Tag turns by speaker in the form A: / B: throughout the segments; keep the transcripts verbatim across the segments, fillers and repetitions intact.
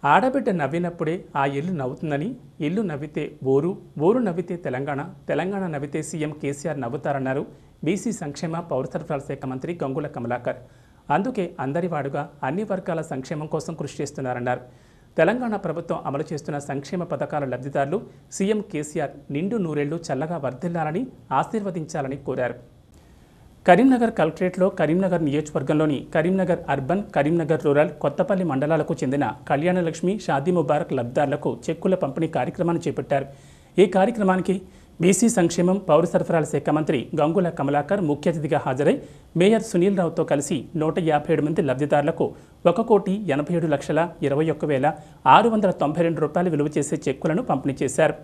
A: ఆడబిడ్డ నవ్వినప్పుడే ఆ ఇల్లు నవ్వుతుందని, ఇల్లు నవ్వితే ఊరు, ఊరు నవ్వితే తెలంగాణ, తెలంగాణ నవ్వితే సీఎం కేసీఆర్ నవ్వుతారన్నారు బీసీ సంక్షేమ పౌర సరఫరాల శాఖ మంత్రి గంగుల కమలాకర్. అందుకే అందరివాడుగా అన్ని వర్గాల సంక్షేమం కోసం కృషి చేస్తున్నారన్నారు. తెలంగాణ ప్రభుత్వం అమలు చేస్తున్న సంక్షేమ పథకాల లబ్ధిదారులు సీఎం కేసీఆర్ నిండు నూరేళ్లు చల్లగా వర్ధిల్లాలని ఆశీర్వదించాలని కోరారు. కరీంనగర్ కలెక్టరేట్లో కరీంనగర్ నియోజకవర్గంలోని కరీంనగర్ అర్బన్, కరీంనగర్ రూరల్, కొత్తపల్లి మండలాలకు చెందిన కళ్యాణలక్ష్మి, షాదీ ముబారక్ లబ్ధిదారులకు చెక్కుల పంపిణీ కార్యక్రమాన్ని చేపట్టారు. ఈ కార్యక్రమానికి బీసీ సంక్షేమం పౌర సరఫరాల శాఖ మంత్రి గంగుల కమలాకర్ ముఖ్య అతిథిగా హాజరై మేయర్ సునీల్ రావుతో కలిసి నూట యాభై ఏడు మంది లబ్ధిదారులకు ఒక కోటి ఎనభై ఏడు లక్షల ఇరవై ఒక్క వేల ఆరు వందల తొంభై రెండు రూపాయలు విలువ చేసే చెక్కులను పంపిణీ చేశారు.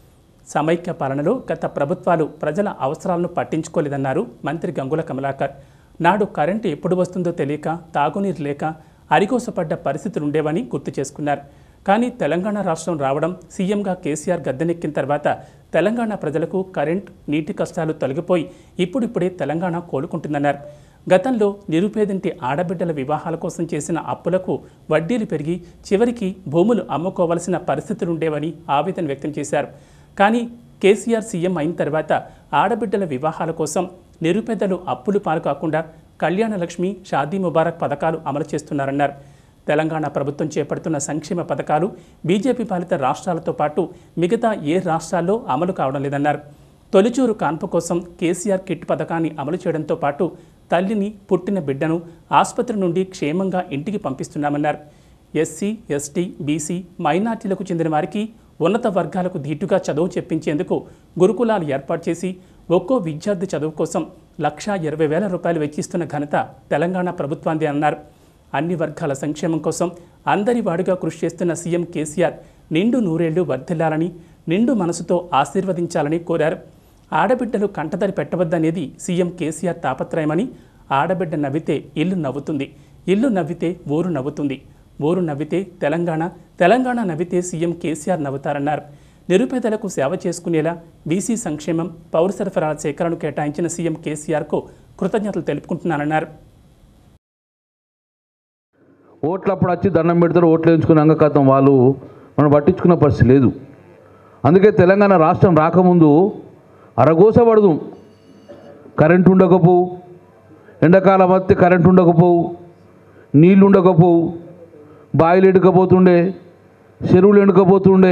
A: సమైక్య పాలనలో గత ప్రభుత్వాలు ప్రజల అవసరాలను పట్టించుకోలేదన్నారు మంత్రి గంగుల కమలాకర్. నాడు కరెంటు ఎప్పుడు వస్తుందో తెలియక, తాగునీరు లేక అరిగోసపడ్డ పరిస్థితులు ఉండేవని గుర్తు చేసుకున్నారు. కానీ తెలంగాణ రాష్ట్రం రావడం, సీఎంగా కేసీఆర్ గద్దెనెక్కిన తర్వాత తెలంగాణ ప్రజలకు కరెంట్, నీటి కష్టాలు తొలగిపోయి ఇప్పుడిప్పుడే తెలంగాణ కోలుకుంటుందన్నారు. గతంలో నిరుపేదింటి ఆడబిడ్డల వివాహాల కోసం చేసిన అప్పులకు వడ్డీలు పెరిగి చివరికి భూములు అమ్ముకోవలసిన పరిస్థితులుండేవని ఆవేదన వ్యక్తం చేశారు. కానీ కేసీఆర్ సీఎం అయిన తర్వాత ఆడబిడ్డల వివాహాల కోసం నిరుపేదలు అప్పులు పాలు కాకుండా కళ్యాణలక్ష్మి, షాదీ ముబారక్ పథకాలు అమలు చేస్తున్నారన్నారు. తెలంగాణ ప్రభుత్వం చేపడుతున్న సంక్షేమ పథకాలు బీజేపీ పాలిత రాష్ట్రాలతో పాటు మిగతా ఏ రాష్ట్రాల్లో అమలు కావడం లేదన్నారు. తొలిచూరు కాన్పు కోసం కేసీఆర్ కిట్ పథకాన్ని అమలు చేయడంతో పాటు తల్లిని, పుట్టిన బిడ్డను ఆసుపత్రి నుండి క్షేమంగా ఇంటికి పంపిస్తున్నామన్నారు. ఎస్సీ, ఎస్టీ, బీసీ, మైనార్టీలకు చెందిన వారికి ఉన్నత వర్గాలకు ధీటుగా చదువు చెప్పించేందుకు గురుకులాలు ఏర్పాటు చేసి ఒక్కో విద్యార్థి చదువు కోసం లక్షా ఇరవై వేల రూపాయలు వెచ్చిస్తున్న ఘనత తెలంగాణ ప్రభుత్వాంది అన్నారు. అన్ని వర్గాల సంక్షేమం కోసం అందరి వాడుగా కృషి చేస్తున్న సీఎం కేసీఆర్ నిండు నూరేళ్లు వర్ధిల్లాలని, నిండు మనసుతో ఆశీర్వదించాలని కోరారు. ఆడబిడ్డలు కంటతడి పెట్టవద్దనేది సీఎం కేసీఆర్ తాపత్రయమని, ఆడబిడ్డ నవ్వితే ఇల్లు నవ్వుతుంది, ఇల్లు నవ్వితే ఊరు నవ్వుతుంది, ఊరు నవ్వితే తెలంగాణ, తెలంగాణ నవ్వితే సీఎం కేసీఆర్ నవ్వుతారన్నారు. నిరుపేదలకు సేవ చేసుకునేలా బీసీ సంక్షేమం పౌర సరఫరాల శాఖలను కేటాయించిన సీఎం కేసీఆర్కు కృతజ్ఞతలు తెలుపుకుంటున్నారన్నారు.
B: ఓట్లప్పుడు వచ్చి దండం పెడతారు, ఓట్లు వేయించుకుని అంగకాతం వాళ్ళు మనం పట్టించుకున్న పరిస్థితి లేదు. అందుకే తెలంగాణ రాష్ట్రం రాకముందు అరగోసపడదు. కరెంటు ఉండకపోవు, ఎండాకాలం వస్తే కరెంటు ఉండకపోవు, నీళ్ళు ఉండకపోవు, బాయిలు ఎండకపోతుండే, చెరువులు ఎండకపోతుండే.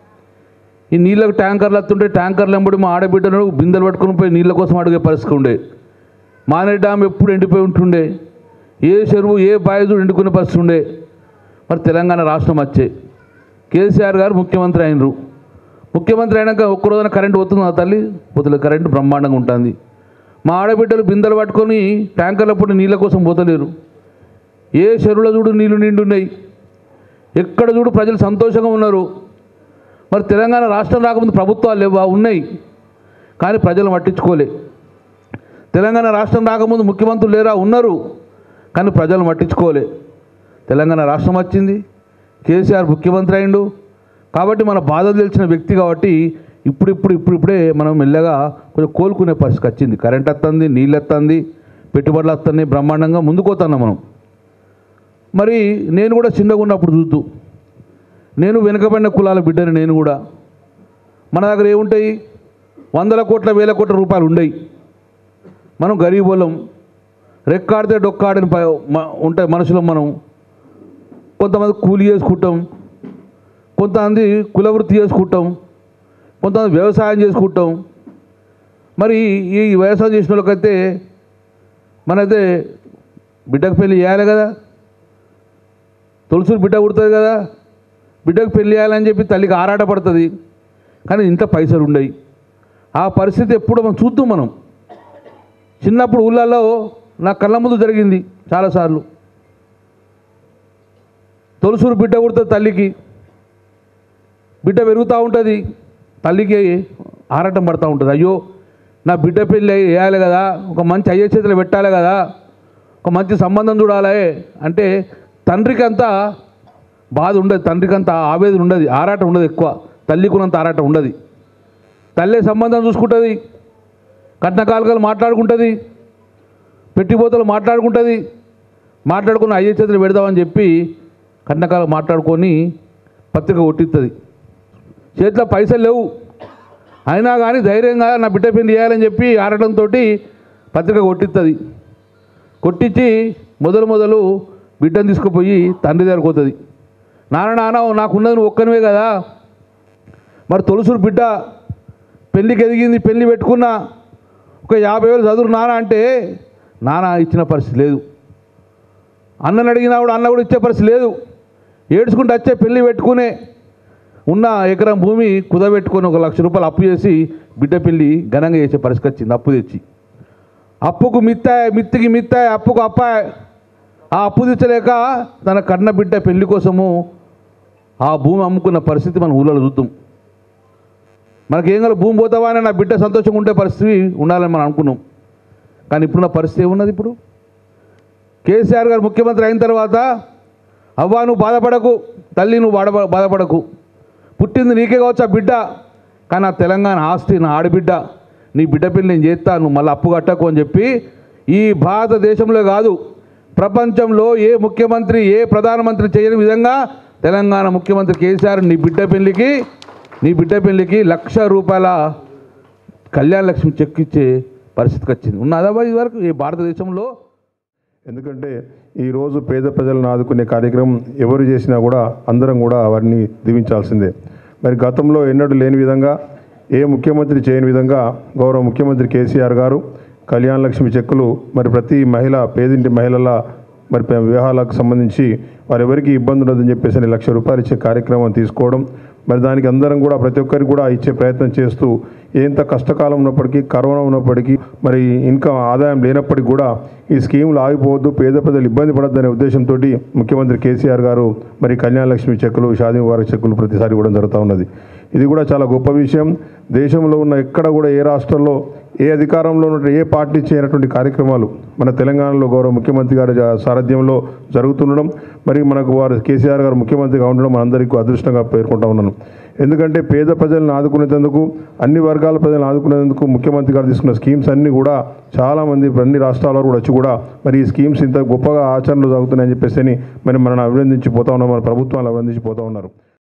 B: ఈ నీళ్ళకు ట్యాంకర్లు వస్తుంటే ట్యాంకర్లు వెంబడి మా ఆడబిడ్డలు బిందెలు పట్టుకుని పోయి నీళ్ళ కోసం అడిగే పరిస్థితి ఉండే. మానేరు డ్యామ్ ఎప్పుడు ఎండిపోయి ఉంటుండే, ఏ చెరువు ఏ బాయిలు ఎండుకునే పరిస్థితి ఉండే. మరి తెలంగాణ రాష్ట్రం వచ్చే కేసీఆర్ గారు ముఖ్యమంత్రి అయినరు. ముఖ్యమంత్రి అయినాక ఒక్కరోజున కరెంటు పోతుంది ఆ తల్లి పోతలేదు, కరెంటు బ్రహ్మాండంగా ఉంటుంది. మా ఆడబిడ్డలు బిందెలు పట్టుకొని ట్యాంకర్లప్పుడు నీళ్ళ కోసం పోతలేరు. ఏ చెరువులో చూడు నీళ్లు నిండున్నాయి, ఎక్కడ చూడు ప్రజలు సంతోషంగా ఉన్నారు. మరి తెలంగాణ రాష్ట్రం రాకముందు ప్రభుత్వాలు లేవా? ఉన్నాయి, కానీ ప్రజలు పట్టించుకోలే. తెలంగాణ రాష్ట్రం రాకముందు ముఖ్యమంత్రులు లేరా? ఉన్నారు, కానీ ప్రజలు పట్టించుకోలే. తెలంగాణ రాష్ట్రం వచ్చింది, కేసీఆర్ ముఖ్యమంత్రి అయిండు కాబట్టి మన బాధలు తెలిసిన వ్యక్తి కాబట్టి ఇప్పుడిప్పుడు ఇప్పుడిప్పుడే మనం మెల్లగా కొంచెం కోలుకునే పరిస్థితి వచ్చింది. కరెంట్ వస్తుంది, నీళ్ళు వస్తుంది, పెట్టుబడులు వస్తున్నాయి, బ్రహ్మాండంగా ముందుకు పోతున్నాం మనం. మరి నేను కూడా చిన్నగా ఉన్నప్పుడు చూద్దు, నేను వెనుకబడిన కులాల బిడ్డని. నేను కూడా మన దగ్గర ఏముంటాయి, వందల కోట్ల వేల కోట్ల రూపాయలు ఉండయి. మనం గరీబోళ్ళం, రెక్కాడితే డొక్కాడని ఉంటాయి మనుషులం. మనం కొంతమంది కూలి చేసుకుంటాం, కొంతమంది కులవృత్తి చేసుకుంటాం, కొంతమంది వ్యవసాయం చేసుకుంటాం. మరి ఈ వ్యవసాయం చేసిన వాళ్ళకైతే మనైతే బిడ్డకు పెళ్ళి చేయాలి కదా, తొలుసురు బిడ్డ పుడుతుంది కదా, బిడ్డకు పెళ్ళి చేయాలని చెప్పి తల్లికి ఆరాట పడుతుంది, కానీ ఇంత పైసలు ఉండయి. ఆ పరిస్థితి ఎప్పుడు మనం చూద్దాం. మనం చిన్నప్పుడు ఊళ్ళల్లో నా కళ్ళ ముందు జరిగింది చాలాసార్లు. తొలుసూరు బిడ్డ పుడుతుంది తల్లికి, బిడ్డ పెరుగుతూ ఉంటుంది, తల్లికి ఆరాటం పడుతూ ఉంటుంది. అయ్యో నా బిడ్డ పెళ్ళి వేయాలి కదా, ఒక మంచి అయ్యే చేతులు పెట్టాలి కదా, ఒక మంచి సంబంధం చూడాలి అంటే తండ్రికి అంతా బాధ ఉండదు, తండ్రికి అంత ఆవేదన ఉండదు, ఆరాటం ఉండదు. ఎక్కువ తల్లికున్నంత ఆరాటం ఉండదు. తల్లి సంబంధం చూసుకుంటుంది, కట్నకాలుకలు మాట్లాడుకుంటుంది, పెట్టిపోతలు మాట్లాడుకుంటుంది, మాట్లాడుకున్న అయ్యే చేతులు పెడదామని చెప్పి కన్నకాలు మాట్లాడుకొని పత్రిక కొట్టిస్తుంది. చేతిలో పైసలు లేవు, అయినా కానీ ధైర్యంగా నా బిడ్డ పెళ్లి చేయాలని చెప్పి ఆడటంతో పత్రిక కొట్టిస్తుంది. కొట్టించి మొదలు మొదలు బిడ్డను తీసుకుపోయి తండ్రి దగ్గరకు పోతుంది. నాన్న నాన్న నాకున్నది నువ్వు ఒక్కనివే కదా, మరి తొలుసురు బిడ్డ పెళ్ళికి ఎదిగింది, పెళ్ళి పెట్టుకున్నా, ఒక యాభై వేలు చదువు నాన్న అంటే నాన్న ఇచ్చిన పరిస్థితి లేదు. అన్నని అడిగినా కూడా అన్న కూడా ఇచ్చే పరిస్థితి లేదు. ఏడ్చుకుంటూ వచ్చే పెళ్ళి పెట్టుకునే ఉన్న ఎకరం భూమి కుదబెట్టుకొని ఒక లక్ష రూపాయలు అప్పు చేసి బిడ్డ పెళ్ళి ఘనంగా చేసే పరిస్థితి వచ్చింది. అప్పు తెచ్చి అప్పుకు మిత్తాయ్, మిత్తికి మిత్తాయ్, అప్పుకు అప్పాయ్. ఆ అప్పు తెచ్చలేక తన కన్న బిడ్డ పెళ్లి కోసము ఆ భూమి అమ్ముకున్న పరిస్థితి మనం ఊళ్ళో చూద్దాం. మనకేం గల భూమి పోతావా అని నా బిడ్డ సంతోషంగా ఉండే పరిస్థితి ఉండాలని మనం అనుకున్నాం. కానీ ఇప్పుడున్న పరిస్థితి ఏమున్నది? ఇప్పుడు కేసీఆర్ గారు ముఖ్యమంత్రి అయిన తర్వాత అవ్వా నువ్వు బాధపడకు, తల్లి నువ్వు బాధ బాధపడకు, పుట్టింది నీకే కావచ్చు ఆ బిడ్డ, కానీ ఆ తెలంగాణ ఆస్తి నా ఆడబిడ్డ, నీ బిడ్డ పెళ్ళి నేను చేస్తా, నువ్వు మళ్ళీ అప్పు కట్టకు అని చెప్పి ఈ భారతదేశంలో కాదు ప్రపంచంలో ఏ ముఖ్యమంత్రి ఏ ప్రధానమంత్రి చేయని విధంగా తెలంగాణ ముఖ్యమంత్రి కేసీఆర్ నీ బిడ్డ పెళ్ళికి నీ బిడ్డ పెళ్ళికి లక్ష రూపాయల కళ్యాణ లక్ష్మి చెక్ ఇచ్చే పరిస్థితికి వచ్చింది. ఉన్నదా ఇది వరకు ఈ భారతదేశంలో?
C: ఎందుకంటే ఈరోజు పేద ప్రజలను ఆదుకునే కార్యక్రమం ఎవరు చేసినా కూడా అందరం కూడా వారిని దీవించాల్సిందే. మరి గతంలో ఎన్నడూ లేని విధంగా ఏ ముఖ్యమంత్రి చేయని విధంగా గౌరవ ముఖ్యమంత్రి కేసీఆర్ గారు కళ్యాణ లక్ష్మి చెక్కులు మరి ప్రతి మహిళ పేదింటి మహిళల మరి వివాహాలకు సంబంధించి వారెవరికి ఇబ్బంది ఉండదని చెప్పేసి లక్ష రూపాయలు ఇచ్చే కార్యక్రమం తీసుకోవడం, మరి దానికి అందరం కూడా ప్రతి ఒక్కరికి కూడా ఇచ్చే ప్రయత్నం చేస్తూ ఎంత కష్టకాలం ఉన్నప్పటికీ కరోనా ఉన్నప్పటికీ మరి ఇన్కమ్ ఆదాయం లేనప్పటికీ కూడా ఈ స్కీములు ఆగిపోవద్దు, పేద ప్రజలు ఇబ్బంది పడద్దనే ఉద్దేశంతో ముఖ్యమంత్రి కేసీఆర్ గారు మరి కళ్యాణ లక్ష్మి చెక్కులు షాదీ ముబారక్ చెక్కులు ప్రతిసారి ఇవ్వడం జరుగుతూ ఉన్నది. ఇది కూడా చాలా గొప్ప విషయం. దేశంలో ఉన్న ఎక్కడ కూడా ఏ రాష్ట్రంలో ఏ అధికారంలో ఉన్న ఏ పార్టీ చేయనటువంటి కార్యక్రమాలు మన తెలంగాణలో గౌరవ ముఖ్యమంత్రి గారి సారథ్యంలో జరుగుతుండడం, మరి మనకు వారు కేసీఆర్ గారు ముఖ్యమంత్రిగా ఉండడం మనందరికీ అదృష్టంగా పేర్కొంటా ఉన్నాను. ఎందుకంటే పేద ప్రజలను ఆదుకునేందుకు అన్ని వర్గాల ప్రజలను ఆదుకునేందుకు ముఖ్యమంత్రి గారు తీసుకున్న స్కీమ్స్ అన్నీ కూడా చాలామంది అన్ని రాష్ట్రాల్లో కూడా వచ్చి కూడా మరి ఈ స్కీమ్స్ ఇంత గొప్పగా ఆచరణలో జరుగుతున్నాయని చెప్పేసి మరి మనల్ని అభినందించి పోతా ఉన్నారు, మన ప్రభుత్వాన్ని అభినందించి పోతా ఉన్నారు.